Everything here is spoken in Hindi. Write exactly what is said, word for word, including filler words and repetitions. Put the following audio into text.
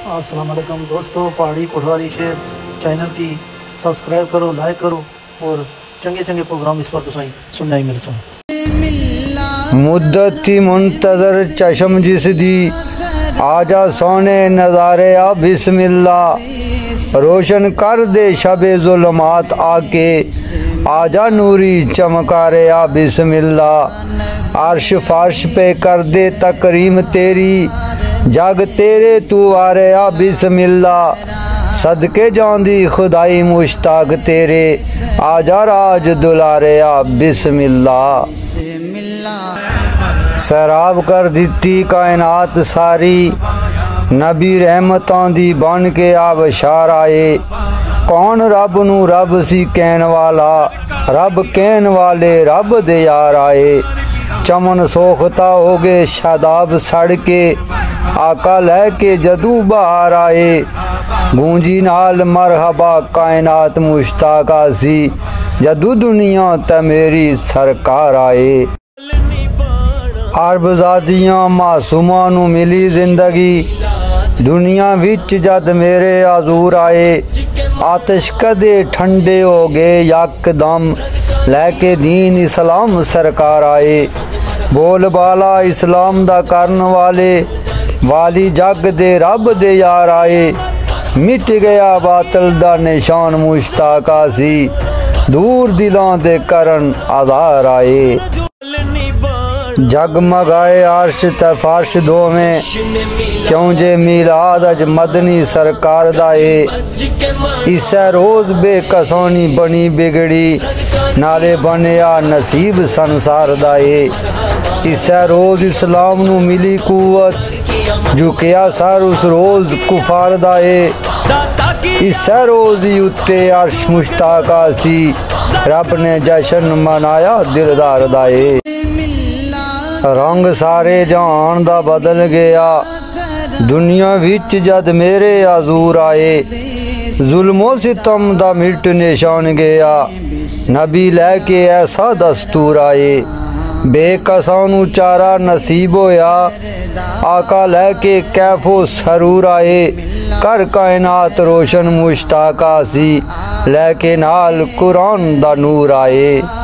अस्सलाम वालेकुम दोस्तों, पहाड़ी पटवारी शेर चैनल की सब्सक्राइब करो, लाइक करो और चंगे चंगे प्रोग्राम इस पर तो सुनना ही मेरे साथ। मुद्दती मुंतजर चशम जिस दी आजा सोने नज़ारे आ बिस्मिल्लाह, रोशन कर दे शबे जुल्मात आके आजा नूरी चमकारे आ बिस्मिल्लाह, अर्श फर्श पे कर दे तकरीम तेरी जग तेरे तू आरे आ बिस्मिल्लाह, सदके जांदी खुदाई मुश्ताक तेरे आजा राज दुलारे आ बिस्मिल्लाह। सैराब कर दिती कायनात सारी नबी रहमतां दी बन के आ बशार आए, कौन रब नू रब सी कहन वाला रब कहन वाले रब दे यार आए, चमन सोखता हो गए शादाब सड़ के आका लैके जदू बाहर आए, गूंजी नाल मरहबा कायनात मुश्ताका सी जदू दुनिया ते मेरी सरकार आए। अरबजादियां मासूमां नू मिली जिंदगी दुनिया विच जद मेरे आजूर आए, आतिश कदे ठंडे हो गए यकदम लैके दीन इस्लाम सरकार आए, बोल बाला इस्लाम दा करन वाले वाली जग दे रब दे यार आए, मिट गया बातल दा निशान मुश्ताका सी दूर दिलों दे करन आधार आए, जगमगाए अर्श ते फर्श दोवें क्यों जे मिलाद अज मदनी सरकार दा ए, इसे रोज बेकसौनी बनी बिगड़ी नाले बनिया नसीब संसार दा ए, इसे रोज इस्लाम नू मिली कुवत झुकिया सर उस रोज कुफार दा ए, इसे रोज उत्ते अर्श मुश्ताका सी रब ने जशन मनाया दिलदार दा ए, रंग सारे जहान दा बदल गया दुनिया विच जद मेरे आजूर आए, जुल्मो सितम दा मिट निशान गया नबी लैके ऐसा दस्तूर आए, बेकसां नू चारा नसीब होया आका लैके कैफो सरूर आए, कर कायनात रोशन मुश्ताका सी लैके नाल कुरान दा नूर आए।